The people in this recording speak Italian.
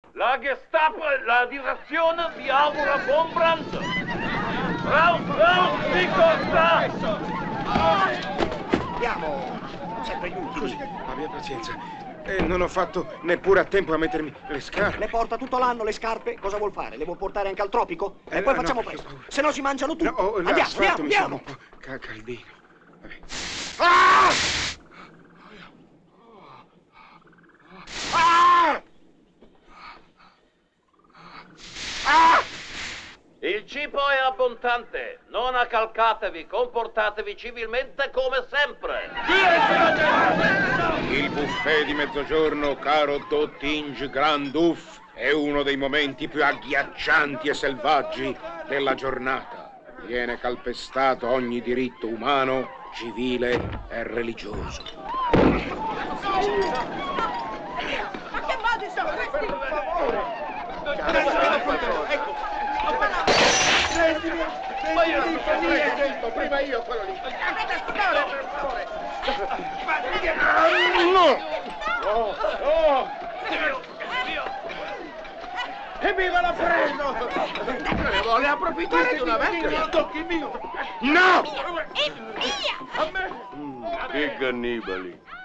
La Gestapo e la direzione vi augura buon pranzo. Raus, di costa! Andiamo! Sempre gli ultimi. Scusi, abbia pazienza. Non ho fatto neppure a tempo a mettermi le scarpe. Le porta tutto l'anno le scarpe? Cosa vuol fare? Le vuol portare anche al tropico? E poi facciamo presto. Se no si mangiano tutto. No, andiamo, mi sembra andiamo! un po' caldino. Vabbè. Ah! Ah! Ah! Il cibo è abbondante, non accalcatevi, comportatevi civilmente come sempre. Il buffet di mezzogiorno, caro Dottinge Grand Duff, è uno dei momenti più agghiaccianti e selvaggi della giornata. Viene calpestato ogni diritto umano, civile e religioso. Ma che modi sono questi? Per favore! Ma io non so niente, prima io quello lì. Per favore! No! Oh! Evviva la preso! Ne vuole approfittare di una vecchia? Tocchi mio! No! A me! Che cannibali.